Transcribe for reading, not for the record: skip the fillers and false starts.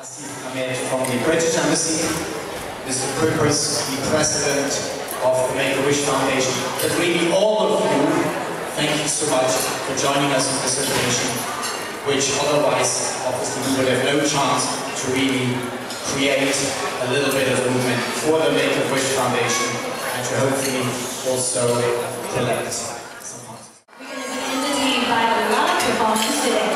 Ahmed from the British Embassy, Mr. Prippers, the President of the Make-A-Wish Foundation, but really all of you, thank you so much for joining us on this occasion, which otherwise, obviously, we would have no chance to really create a little bit of movement for the Make-A-Wish Foundation and to hopefully also collect some funds. We're going to be entertained by a lot of performance today.